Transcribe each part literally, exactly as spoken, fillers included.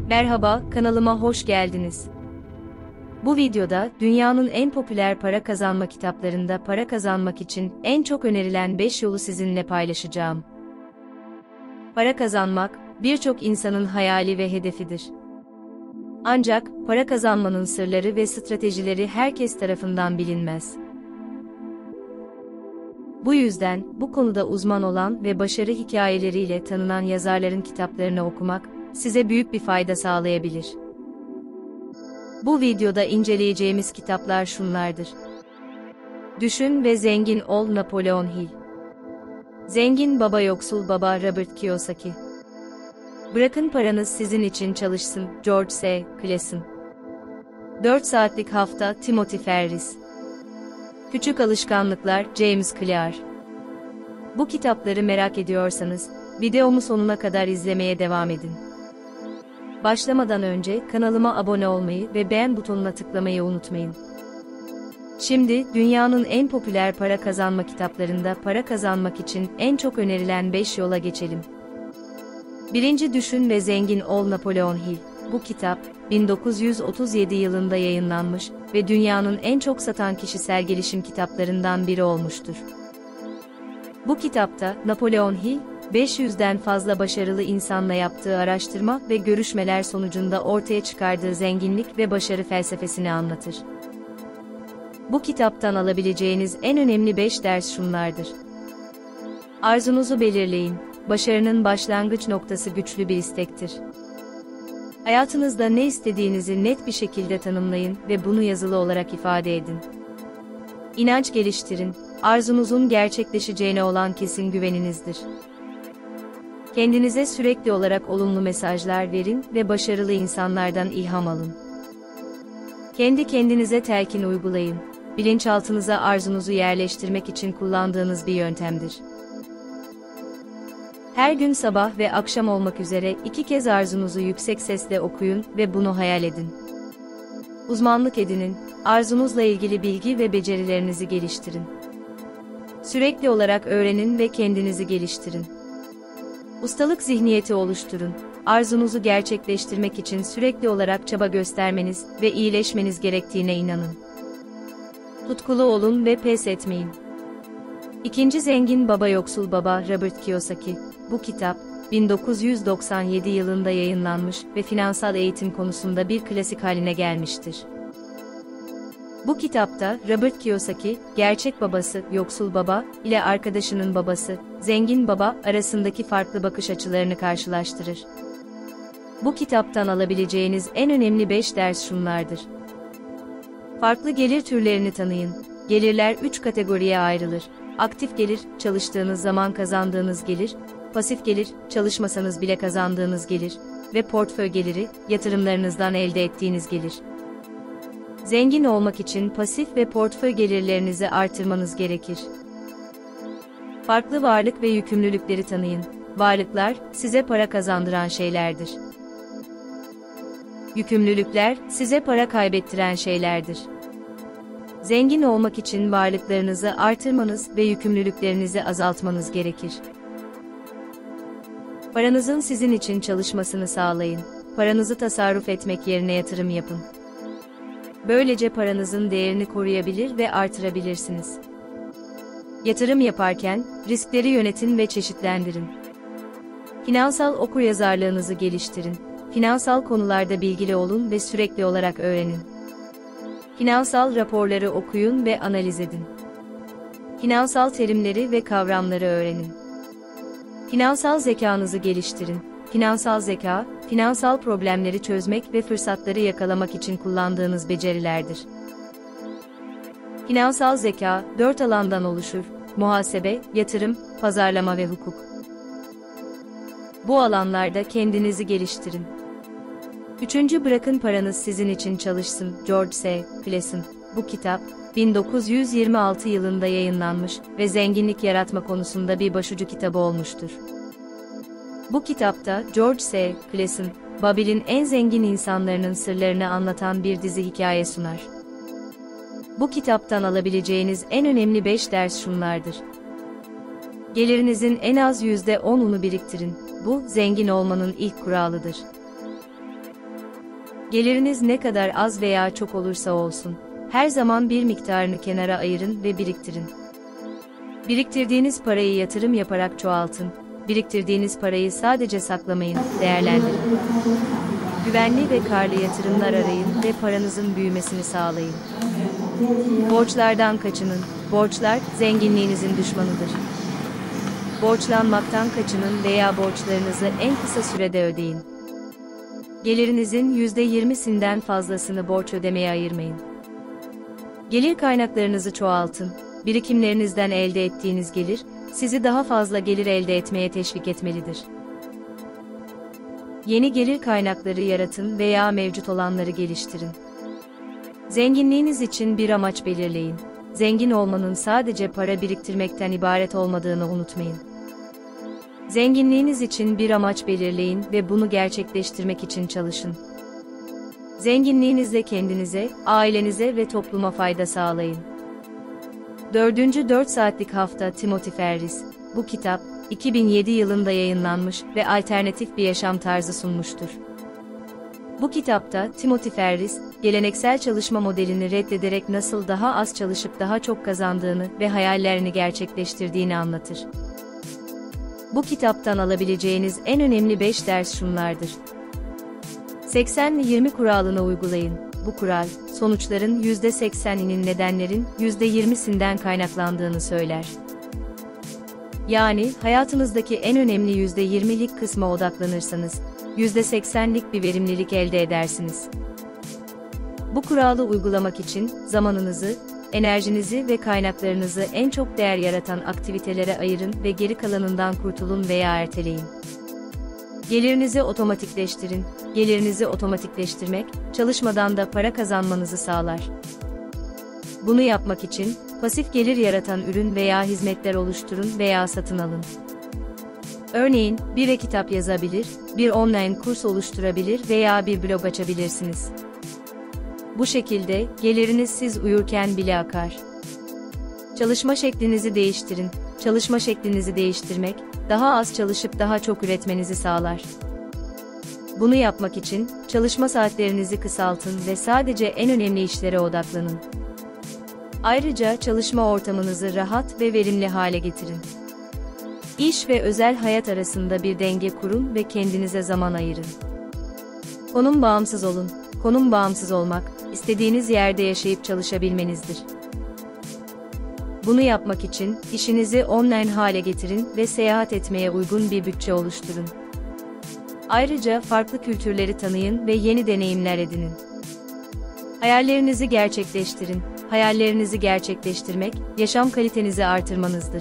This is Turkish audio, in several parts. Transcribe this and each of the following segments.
Merhaba, kanalıma hoş geldiniz. Bu videoda dünyanın en popüler para kazanma kitaplarında para kazanmak için en çok önerilen beş yolu sizinle paylaşacağım. Para kazanmak, birçok insanın hayali ve hedefidir. Ancak, para kazanmanın sırları ve stratejileri herkes tarafından bilinmez. Bu yüzden, bu konuda uzman olan ve başarı hikayeleriyle tanınan yazarların kitaplarını okumak, size büyük bir fayda sağlayabilir. Bu videoda inceleyeceğimiz kitaplar şunlardır. Düşün ve Zengin Ol Napoleon Hill. Zengin Baba Yoksul Baba Robert Kiyosaki. Bırakın paranız sizin için çalışsın George S. Clason. dört saatlik Hafta Timothy Ferriss. Küçük Alışkanlıklar James Clear. Bu kitapları merak ediyorsanız, videomu sonuna kadar izlemeye devam edin. Başlamadan önce kanalıma abone olmayı ve beğen butonuna tıklamayı unutmayın. Şimdi dünyanın en popüler para kazanma kitaplarında para kazanmak için en çok önerilen beş yola geçelim. birinci Düşün ve Zengin Ol Napoleon Hill. Bu kitap, bin dokuz yüz otuz yedi yılında yayınlanmış ve dünyanın en çok satan kişisel gelişim kitaplarından biri olmuştur. Bu kitapta Napoleon Hill, beş yüzden fazla başarılı insanla yaptığı araştırma ve görüşmeler sonucunda ortaya çıkardığı zenginlik ve başarı felsefesini anlatır. Bu kitaptan alabileceğiniz en önemli beş ders şunlardır. Arzunuzu belirleyin. Başarının başlangıç noktası güçlü bir istektir. Hayatınızda ne istediğinizi net bir şekilde tanımlayın ve bunu yazılı olarak ifade edin. İnanç geliştirin. Arzunuzun gerçekleşeceğine olan kesin güveninizdir. Kendinize sürekli olarak olumlu mesajlar verin ve başarılı insanlardan ilham alın. Kendi kendinize telkin uygulayın. Bilinçaltınıza arzunuzu yerleştirmek için kullandığınız bir yöntemdir. Her gün sabah ve akşam olmak üzere iki kez arzunuzu yüksek sesle okuyun ve bunu hayal edin. Uzmanlık edinin, arzunuzla ilgili bilgi ve becerilerinizi geliştirin. Sürekli olarak öğrenin ve kendinizi geliştirin. Ustalık zihniyeti oluşturun. Arzunuzu gerçekleştirmek için sürekli olarak çaba göstermeniz ve iyileşmeniz gerektiğine inanın. Tutkulu olun ve pes etmeyin. İkinci Zengin Baba Yoksul Baba Robert Kiyosaki. Bu kitap, bin dokuz yüz doksan yedi yılında yayınlanmış ve finansal eğitim konusunda bir klasik haline gelmiştir. Bu kitapta Robert Kiyosaki, gerçek babası, yoksul baba, ile arkadaşının babası, zengin baba arasındaki farklı bakış açılarını karşılaştırır. Bu kitaptan alabileceğiniz en önemli beş ders şunlardır. Farklı gelir türlerini tanıyın. Gelirler üç kategoriye ayrılır. Aktif gelir, çalıştığınız zaman kazandığınız gelir, pasif gelir, çalışmasanız bile kazandığınız gelir ve portföy geliri, yatırımlarınızdan elde ettiğiniz gelir. Zengin olmak için pasif ve portföy gelirlerinizi artırmanız gerekir. Farklı varlık ve yükümlülükleri tanıyın. Varlıklar, size para kazandıran şeylerdir. Yükümlülükler, size para kaybettiren şeylerdir. Zengin olmak için varlıklarınızı artırmanız ve yükümlülüklerinizi azaltmanız gerekir. Paranızın sizin için çalışmasını sağlayın. Paranızı tasarruf etmek yerine yatırım yapın. Böylece paranızın değerini koruyabilir ve artırabilirsiniz. Yatırım yaparken, riskleri yönetin ve çeşitlendirin. Finansal okuryazarlığınızı geliştirin. Finansal konularda bilgili olun ve sürekli olarak öğrenin. Finansal raporları okuyun ve analiz edin. Finansal terimleri ve kavramları öğrenin. Finansal zekanızı geliştirin. Finansal zeka, finansal problemleri çözmek ve fırsatları yakalamak için kullandığınız becerilerdir. Finansal zeka, dört alandan oluşur: muhasebe, yatırım, pazarlama ve hukuk. Bu alanlarda kendinizi geliştirin. Üçüncü Bırakın Paranız Sizin için Çalışsın George S. Clason. Bu kitap, bin dokuz yüz yirmi altı yılında yayınlanmış ve zenginlik yaratma konusunda bir başucu kitabı olmuştur. Bu kitapta George S. Clason, Babil'in en zengin insanlarının sırlarını anlatan bir dizi hikaye sunar. Bu kitaptan alabileceğiniz en önemli beş ders şunlardır. Gelirinizin en az yüzde onunu biriktirin. Bu, zengin olmanın ilk kuralıdır. Geliriniz ne kadar az veya çok olursa olsun, her zaman bir miktarını kenara ayırın ve biriktirin. Biriktirdiğiniz parayı yatırım yaparak çoğaltın. Biriktirdiğiniz parayı sadece saklamayın, değerlendirin. Güvenli ve karlı yatırımlar arayın ve paranızın büyümesini sağlayın. Borçlardan kaçının. Borçlar, zenginliğinizin düşmanıdır. Borçlanmaktan kaçının veya borçlarınızı en kısa sürede ödeyin. Gelirinizin yüzde yirmisinden fazlasını borç ödemeye ayırmayın. Gelir kaynaklarınızı çoğaltın. Birikimlerinizden elde ettiğiniz gelir, sizi daha fazla gelir elde etmeye teşvik etmelidir. Yeni gelir kaynakları yaratın veya mevcut olanları geliştirin. Zenginliğiniz için bir amaç belirleyin. Zengin olmanın sadece para biriktirmekten ibaret olmadığını unutmayın. Zenginliğiniz için bir amaç belirleyin ve bunu gerçekleştirmek için çalışın. Zenginliğinizle kendinize, ailenize ve topluma fayda sağlayın. Dördüncü dört saatlik hafta Timothy Ferriss. Bu kitap, iki bin yedi yılında yayınlanmış ve alternatif bir yaşam tarzı sunmuştur. Bu kitapta Timothy Ferriss, geleneksel çalışma modelini reddederek nasıl daha az çalışıp daha çok kazandığını ve hayallerini gerçekleştirdiğini anlatır. Bu kitaptan alabileceğiniz en önemli beş ders şunlardır. seksen yirmi kuralını uygulayın. Bu kural, sonuçların yüzde sekseninin nedenlerin yüzde yirmisinden kaynaklandığını söyler. Yani, hayatınızdaki en önemli yüzde yirmilik kısma odaklanırsanız, yüzde seksenlik bir verimlilik elde edersiniz. Bu kuralı uygulamak için, zamanınızı, enerjinizi ve kaynaklarınızı en çok değer yaratan aktivitelere ayırın ve geri kalanından kurtulun veya erteleyin. Gelirinizi otomatikleştirin. Gelirinizi otomatikleştirmek, çalışmadan da para kazanmanızı sağlar. Bunu yapmak için, pasif gelir yaratan ürün veya hizmetler oluşturun veya satın alın. Örneğin, bir e-kitap yazabilir, bir online kurs oluşturabilir veya bir blog açabilirsiniz. Bu şekilde, geliriniz siz uyurken bile akar. Çalışma şeklinizi değiştirin. Çalışma şeklinizi değiştirmek, daha az çalışıp daha çok üretmenizi sağlar. Bunu yapmak için, çalışma saatlerinizi kısaltın ve sadece en önemli işlere odaklanın. Ayrıca çalışma ortamınızı rahat ve verimli hale getirin. İş ve özel hayat arasında bir denge kurun ve kendinize zaman ayırın. Konum bağımsız olun. Konum bağımsız olmak, istediğiniz yerde yaşayıp çalışabilmenizdir. Bunu yapmak için, işinizi online hale getirin ve seyahat etmeye uygun bir bütçe oluşturun. Ayrıca farklı kültürleri tanıyın ve yeni deneyimler edinin. Hayallerinizi gerçekleştirin. Hayallerinizi gerçekleştirmek, yaşam kalitenizi artırmanızdır.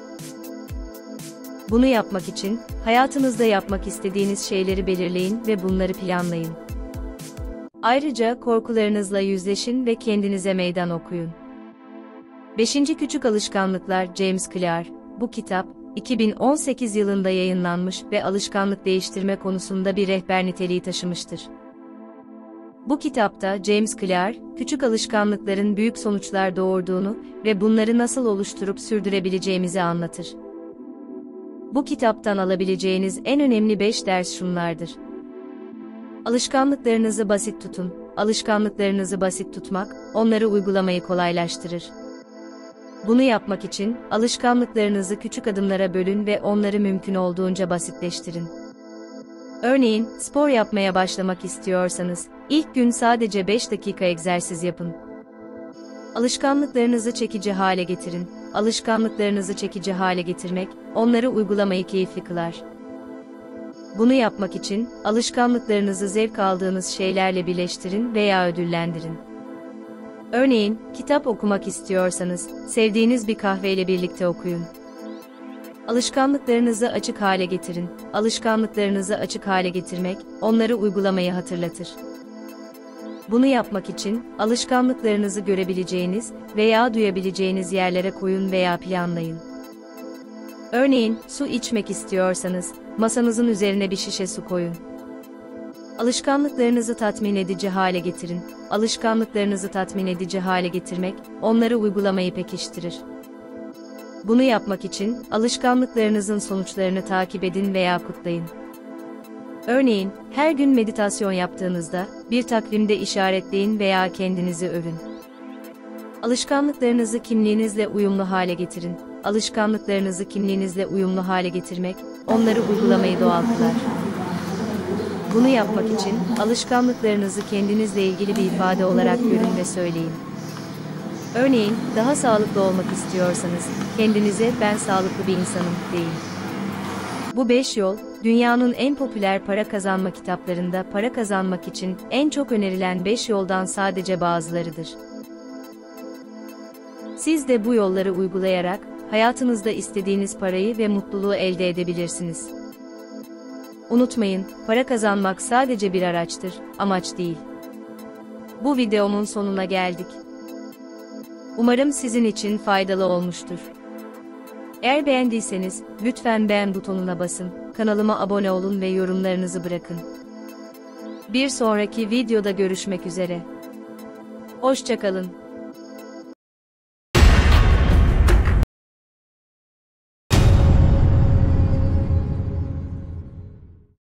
Bunu yapmak için, hayatınızda yapmak istediğiniz şeyleri belirleyin ve bunları planlayın. Ayrıca korkularınızla yüzleşin ve kendinize meydan okuyun. beşinci Küçük Alışkanlıklar James Clear. Bu kitap, iki bin on sekiz yılında yayınlanmış ve alışkanlık değiştirme konusunda bir rehber niteliği taşımıştır. Bu kitapta James Clear, küçük alışkanlıkların büyük sonuçlar doğurduğunu ve bunları nasıl oluşturup sürdürebileceğimizi anlatır. Bu kitaptan alabileceğiniz en önemli beş ders şunlardır. Alışkanlıklarınızı basit tutun. Alışkanlıklarınızı basit tutmak, onları uygulamayı kolaylaştırır. Bunu yapmak için, alışkanlıklarınızı küçük adımlara bölün ve onları mümkün olduğunca basitleştirin. Örneğin, spor yapmaya başlamak istiyorsanız, ilk gün sadece beş dakika egzersiz yapın. Alışkanlıklarınızı çekici hale getirin. Alışkanlıklarınızı çekici hale getirmek, onları uygulamayı keyifli kılar. Bunu yapmak için, alışkanlıklarınızı zevk aldığınız şeylerle birleştirin veya ödüllendirin. Örneğin, kitap okumak istiyorsanız, sevdiğiniz bir kahveyle birlikte okuyun. Alışkanlıklarınızı açık hale getirin. Alışkanlıklarınızı açık hale getirmek, onları uygulamayı hatırlatır. Bunu yapmak için, alışkanlıklarınızı görebileceğiniz veya duyabileceğiniz yerlere koyun veya planlayın. Örneğin, su içmek istiyorsanız, masanızın üzerine bir şişe su koyun. Alışkanlıklarınızı tatmin edici hale getirin. Alışkanlıklarınızı tatmin edici hale getirmek, onları uygulamayı pekiştirir. Bunu yapmak için, alışkanlıklarınızın sonuçlarını takip edin veya kutlayın. Örneğin, her gün meditasyon yaptığınızda, bir takvimde işaretleyin veya kendinizi övün. Alışkanlıklarınızı kimliğinizle uyumlu hale getirin. Alışkanlıklarınızı kimliğinizle uyumlu hale getirmek, onları uygulamayı doğal kılar. Bunu yapmak için, alışkanlıklarınızı kendinizle ilgili bir ifade olarak görün ve söyleyin. Örneğin, daha sağlıklı olmak istiyorsanız, kendinize "ben sağlıklı bir insanım" deyin. Bu beş yol, dünyanın en popüler para kazanma kitaplarında para kazanmak için en çok önerilen beş yoldan sadece bazılarıdır. Siz de bu yolları uygulayarak, hayatınızda istediğiniz parayı ve mutluluğu elde edebilirsiniz. Unutmayın, para kazanmak sadece bir araçtır, amaç değil. Bu videomun sonuna geldik. Umarım sizin için faydalı olmuştur. Eğer beğendiyseniz, lütfen beğen butonuna basın, kanalıma abone olun ve yorumlarınızı bırakın. Bir sonraki videoda görüşmek üzere. Hoşça kalın.